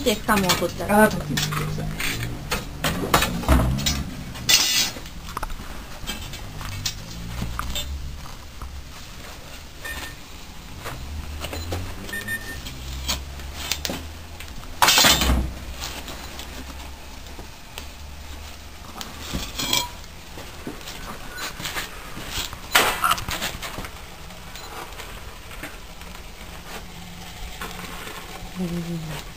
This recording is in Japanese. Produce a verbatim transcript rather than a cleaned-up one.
てカムを取ったら。 ああ、取ってみてください。 うん